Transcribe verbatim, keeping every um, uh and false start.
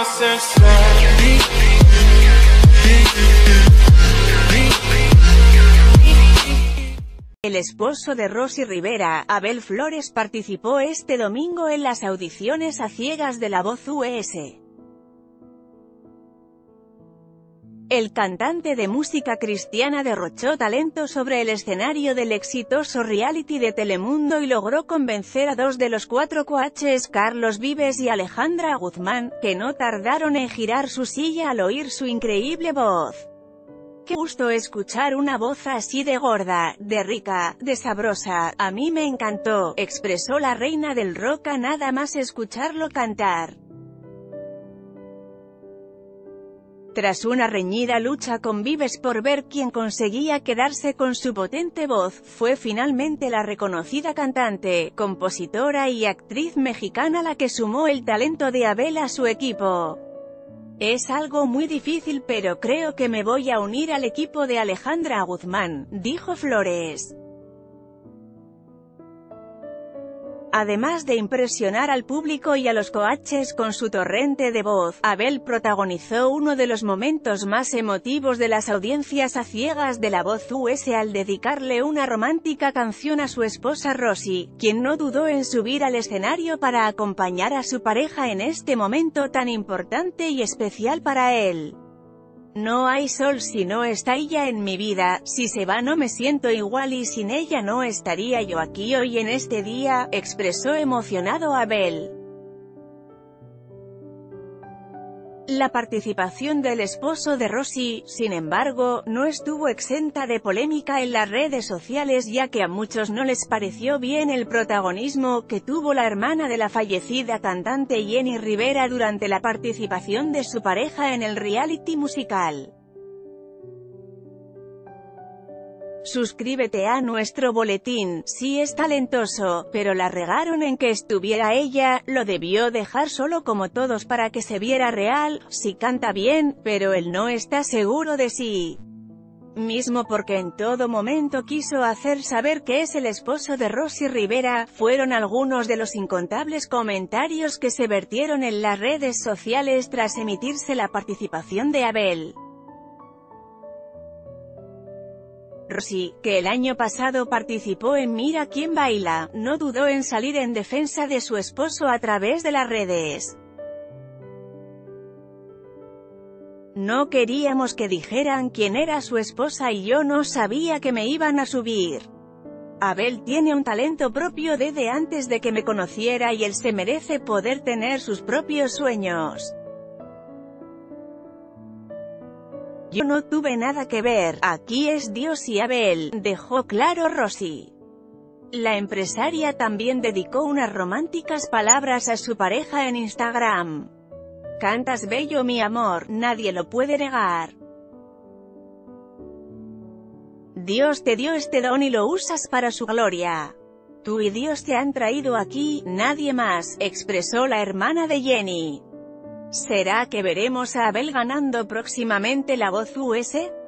El esposo de Rosy Rivera, Abel Flores, participó este domingo en las audiciones a ciegas de La Voz U S. El cantante de música cristiana derrochó talento sobre el escenario del exitoso reality de Telemundo y logró convencer a dos de los cuatro coaches, Carlos Vives y Alejandra Guzmán, que no tardaron en girar su silla al oír su increíble voz. Qué gusto escuchar una voz así de gorda, de rica, de sabrosa, a mí me encantó, expresó la reina del rock a nada más escucharlo cantar. Tras una reñida lucha con Vives por ver quién conseguía quedarse con su potente voz, fue finalmente la reconocida cantante, compositora y actriz mexicana la que sumó el talento de Abel a su equipo. Es algo muy difícil, pero creo que me voy a unir al equipo de Alejandra Guzmán, dijo Flores. Además de impresionar al público y a los coaches con su torrente de voz, Abel protagonizó uno de los momentos más emotivos de las audiencias a ciegas de La Voz U S al dedicarle una romántica canción a su esposa Rosy, quien no dudó en subir al escenario para acompañar a su pareja en este momento tan importante y especial para él. No hay sol si no está ella en mi vida, si se va no me siento igual y sin ella no estaría yo aquí hoy en este día, expresó emocionado Abel. La participación del esposo de Rosy, sin embargo, no estuvo exenta de polémica en las redes sociales, ya que a muchos no les pareció bien el protagonismo que tuvo la hermana de la fallecida cantante Jenny Rivera durante la participación de su pareja en el reality musical. Suscríbete a nuestro boletín. Sí es talentoso, pero la regaron en que estuviera ella, lo debió dejar solo como todos para que se viera real. Sí canta bien, pero él no está seguro de sí mismo porque en todo momento quiso hacer saber que es el esposo de Rosy Rivera, fueron algunos de los incontables comentarios que se vertieron en las redes sociales tras emitirse la participación de Abel. Rosy, que el año pasado participó en Mira quién baila, no dudó en salir en defensa de su esposo a través de las redes. No queríamos que dijeran quién era su esposa y yo no sabía que me iban a subir. Abel tiene un talento propio desde antes de que me conociera y él se merece poder tener sus propios sueños. Yo no tuve nada que ver, aquí es Dios y Abel, dejó claro Rosy. La empresaria también dedicó unas románticas palabras a su pareja en Instagram. Cantas bello mi amor, nadie lo puede negar. Dios te dio este don y lo usas para su gloria. Tú y Dios te han traído aquí, nadie más, expresó la hermana de Jenny. ¿Será que veremos a Abel ganando próximamente La Voz U S?